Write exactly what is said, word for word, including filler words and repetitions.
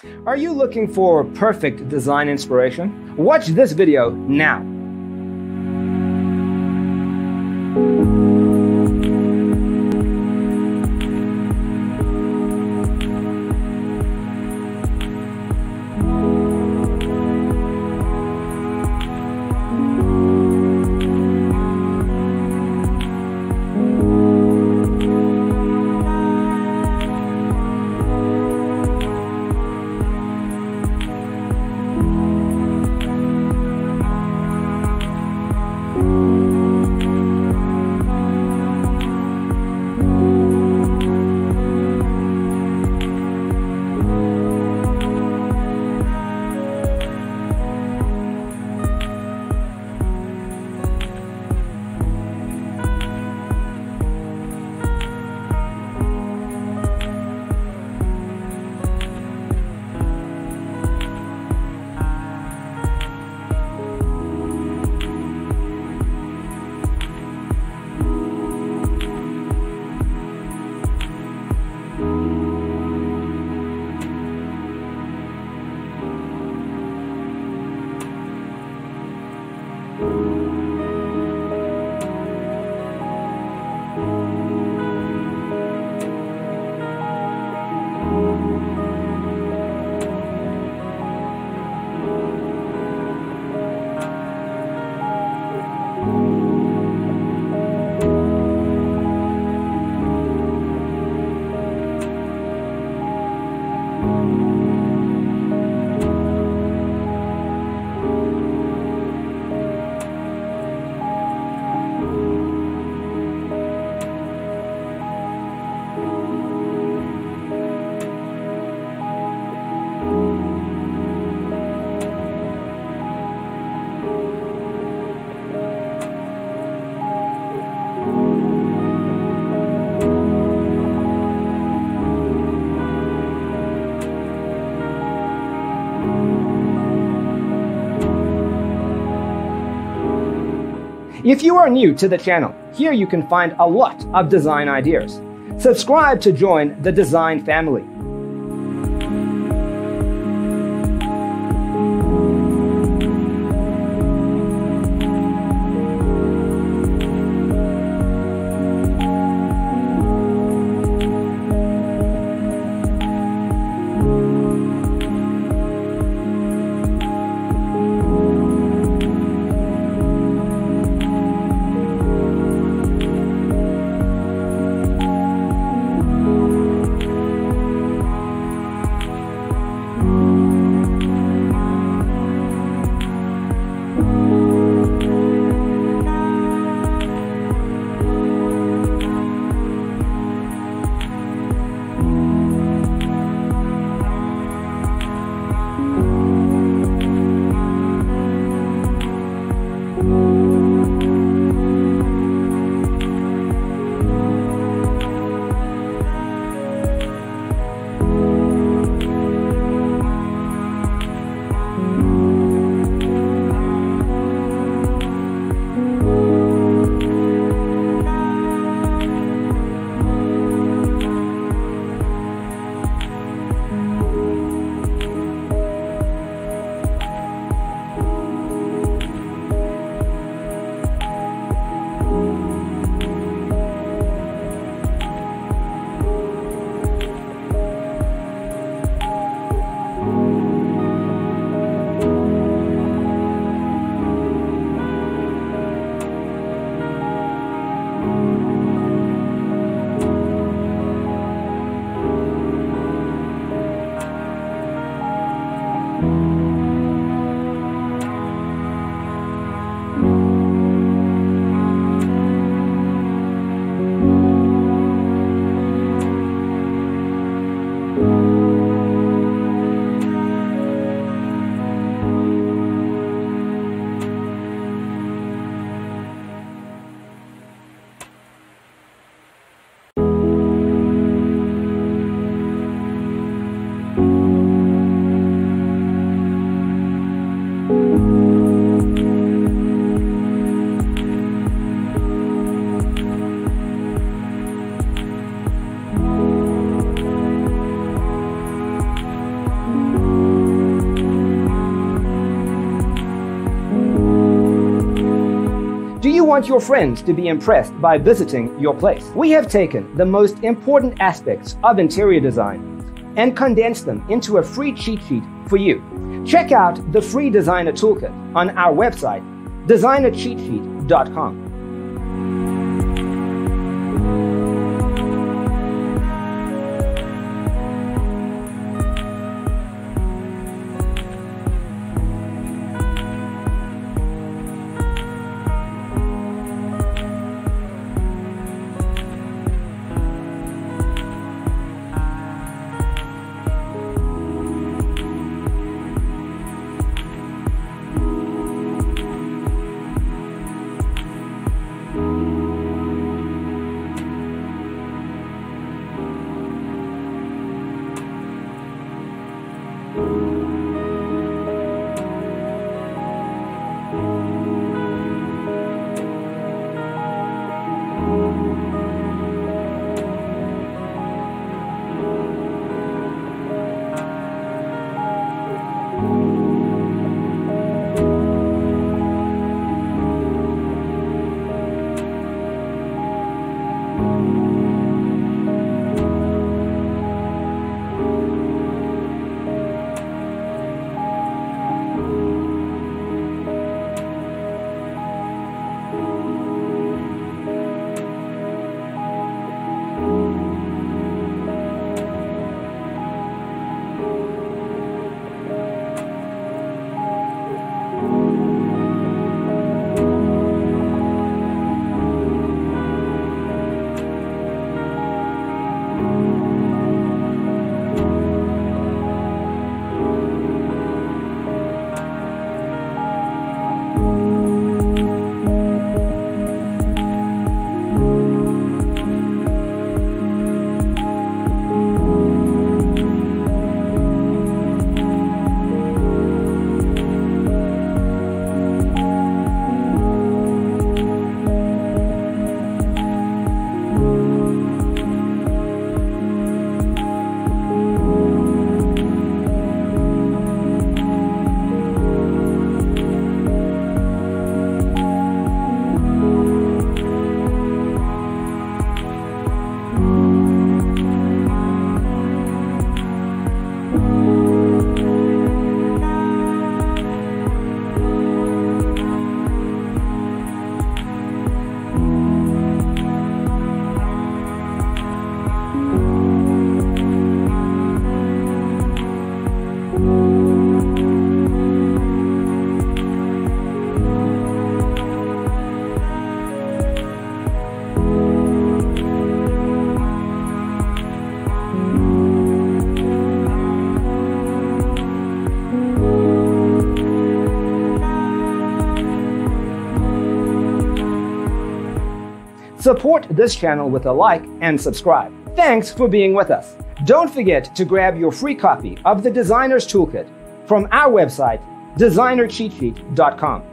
Are you looking for perfect design inspiration? Watch this video now. If you are new to the channel, here you can find a lot of design ideas. Subscribe to join the design family. want your friends to be impressed by visiting your place. We have taken the most important aspects of interior design and condensed them into a free cheat sheet for you. Check out the free designer toolkit on our website, designer cheat sheet dot com. Support this channel with a like and subscribe. Thanks for being with us. Don't forget to grab your free copy of the Designer's Toolkit from our website, designer cheat sheet dot com.